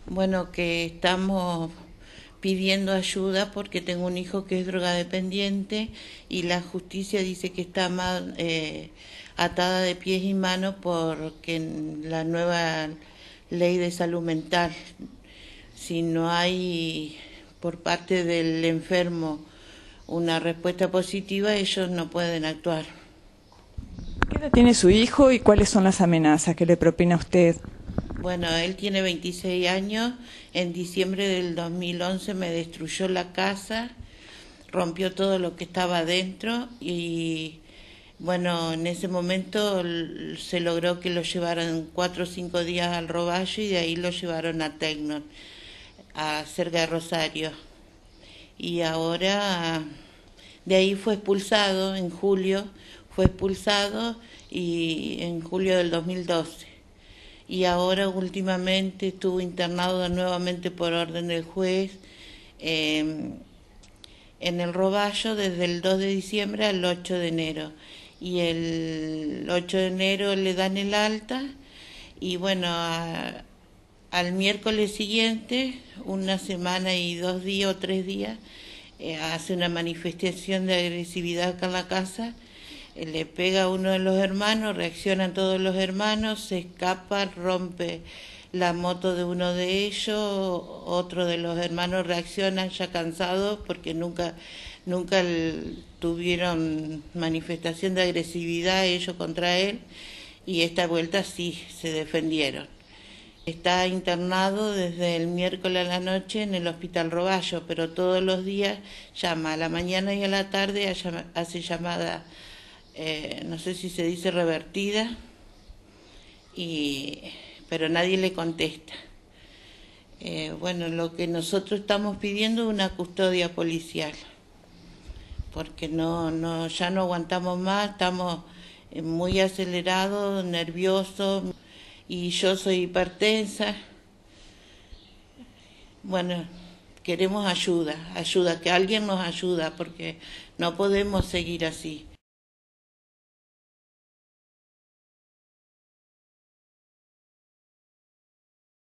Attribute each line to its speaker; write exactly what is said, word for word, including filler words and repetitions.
Speaker 1: Bueno, que estamos pidiendo ayuda porque tengo un hijo que es drogadependiente y la justicia dice que está mal, eh, atada de pies y manos porque la nueva ley de salud mental, si no hay por parte del enfermo una respuesta positiva, ellos no pueden actuar.
Speaker 2: ¿Qué edad tiene su hijo y cuáles son las amenazas que le propina a usted?
Speaker 1: Bueno, él tiene veintiséis años, en diciembre del dos mil once me destruyó la casa, rompió todo lo que estaba adentro y bueno, en ese momento se logró que lo llevaran cuatro o cinco días al Roballo y de ahí lo llevaron a Tecnon, a cerca de Rosario. Y ahora de ahí fue expulsado en julio, fue expulsado y en julio del dos mil doce. Y ahora últimamente estuvo internado nuevamente por orden del juez eh, en el Roballo desde el dos de diciembre al ocho de enero. Y el ocho de enero le dan el alta y bueno, a, al miércoles siguiente, una semana y dos días o tres días, eh, hace una manifestación de agresividad acá en la casa. Le pega a uno de los hermanos, reaccionan todos los hermanos, se escapa, rompe la moto de uno de ellos, otro de los hermanos reacciona ya cansados porque nunca, nunca tuvieron manifestación de agresividad ellos contra él y esta vuelta sí se defendieron. Está internado desde el miércoles a la noche en el Hospital Roballo, pero todos los días llama a la mañana y a la tarde, hace llamada. Eh, no sé si se dice revertida, y, pero nadie le contesta. Eh, bueno, lo que nosotros estamos pidiendo es una custodia policial, porque no, no, ya no aguantamos más, estamos muy acelerados, nerviosos, y yo soy hipertensa. Bueno, queremos ayuda, ayuda, que alguien nos ayuda, porque no podemos seguir así.